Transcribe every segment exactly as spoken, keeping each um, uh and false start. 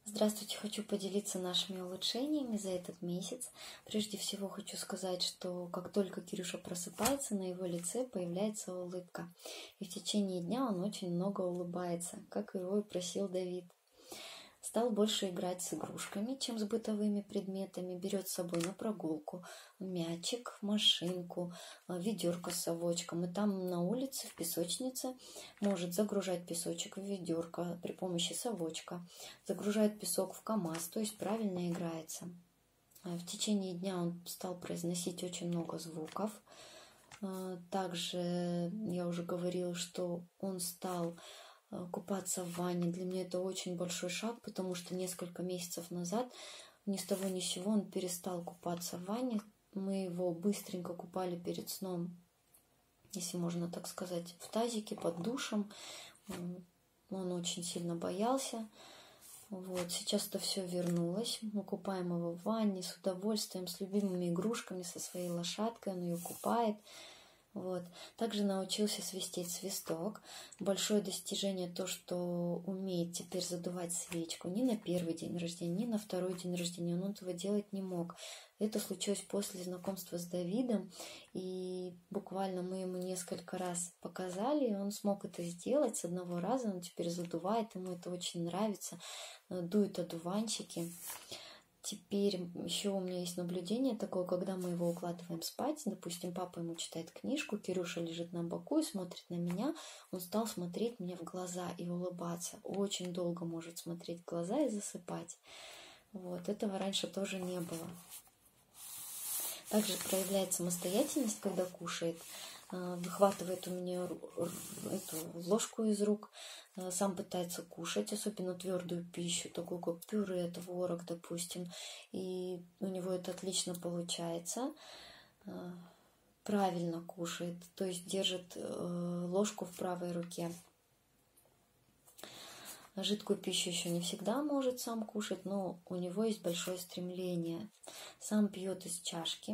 Здравствуйте, хочу поделиться нашими улучшениями за этот месяц. Прежде всего хочу сказать, что как только Кирюша просыпается, на его лице появляется улыбка. И в течение дня он очень много улыбается, как его и просил Давид. Стал больше играть с игрушками, чем с бытовыми предметами. Берет с собой на прогулку мячик, машинку, ведерко с совочком. И там на улице, в песочнице, может загружать песочек в ведерко при помощи совочка. Загружает песок в КамАЗ, то есть правильно играется. В течение дня он стал произносить очень много звуков. Также я уже говорила, что он стал купаться в ванне. Для меня это очень большой шаг, потому что несколько месяцев назад ни с того ни с сего он перестал купаться в ванне. Мы его быстренько купали перед сном, если можно так сказать, в тазике под душем. Он очень сильно боялся. Вот, сейчас это все вернулось. Мы купаем его в ванне с удовольствием, с любимыми игрушками, со своей лошадкой. Он ее купает. Вот. Также научился свистеть свисток. Большое достижение то, что умеет теперь задувать свечку. Ни на первый день рождения, ни на второй день рождения. Он этого делать не мог. Это случилось после знакомства с Давидом. И буквально мы ему несколько раз показали, и он смог это сделать с одного раза. Он теперь задувает, ему это очень нравится. Дует одуванчики. Теперь еще у меня есть наблюдение такое, когда мы его укладываем спать, допустим, папа ему читает книжку, Кирюша лежит на боку и смотрит на меня, он стал смотреть мне в глаза и улыбаться. Очень долго может смотреть в глаза и засыпать. Вот, этого раньше тоже не было. Также проявляет самостоятельность, когда кушает. Выхватывает у меня эту ложку из рук, сам пытается кушать, особенно твердую пищу, такую как пюре, творог, допустим, и у него это отлично получается. Правильно кушает, то есть держит ложку в правой руке. Жидкую пищу еще не всегда может сам кушать, но у него есть большое стремление. Сам пьет из чашки.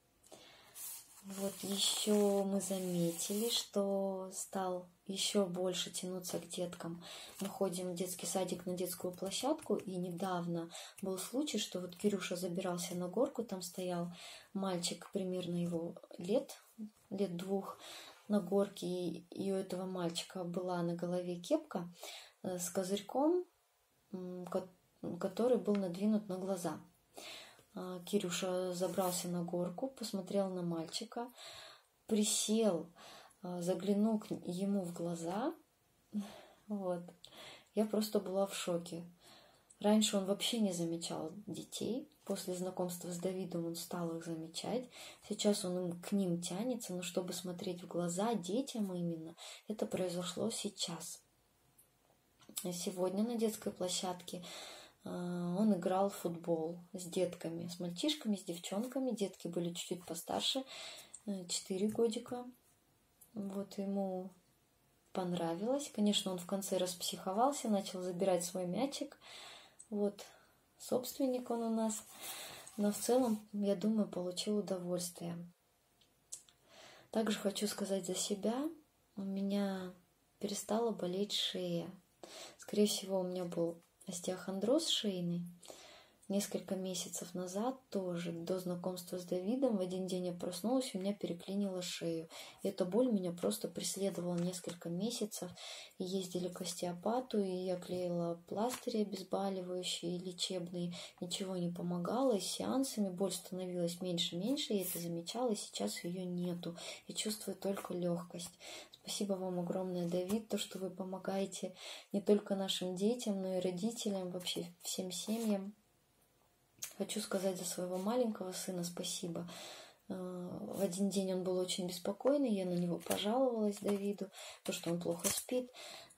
Вот еще мы заметили, что стал еще больше тянуться к деткам. Мы ходим в детский садик на детскую площадку, и недавно был случай, что вот Кирюша забирался на горку, там стоял мальчик примерно его лет, лет двух на горке, и у этого мальчика была на голове кепка с козырьком, который был надвинут на глаза. Кирюша забрался на горку, посмотрел на мальчика, присел, заглянул ему в глаза. Вот. Я просто была в шоке. Раньше он вообще не замечал детей. После знакомства с Давидом он стал их замечать. Сейчас он к ним тянется, но чтобы смотреть в глаза детям именно, это произошло сейчас. Сегодня на детской площадке он играл в футбол с детками, с мальчишками, с девчонками. Детки были чуть-чуть постарше, четыре годика. Вот ему понравилось. Конечно, он в конце распсиховался, начал забирать свой мячик. Вот, собственник он у нас. Но в целом, я думаю, получил удовольствие. Также хочу сказать за себя. У меня перестала болеть шея. Скорее всего, у меня был остеохондроз шейный. Несколько месяцев назад тоже, до знакомства с Давидом, в один день я проснулась, и у меня переклинило шею. И эта боль меня просто преследовала несколько месяцев. И ездили к остеопату, и я клеила пластыри обезболивающие, лечебные. Ничего не помогало, и с сеансами боль становилась меньше-меньше, я это замечала, и сейчас ее нету. Я чувствую только легкость. Спасибо вам огромное, Давид, то, что вы помогаете не только нашим детям, но и родителям, вообще всем семьям. Хочу сказать за своего маленького сына спасибо. В один день он был очень беспокойный, я на него пожаловалась Давиду, то, что он плохо спит.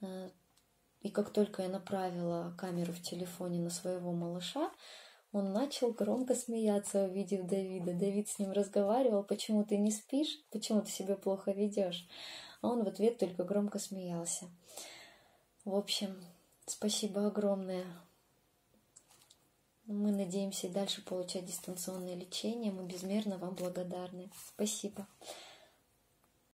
И как только я направила камеру в телефоне на своего малыша, он начал громко смеяться, увидев Давида. Давид с ним разговаривал: почему ты не спишь, почему ты себя плохо ведешь. А он в ответ только громко смеялся. В общем, спасибо огромное. Мы надеемся и дальше получать дистанционное лечение. Мы безмерно вам благодарны. Спасибо.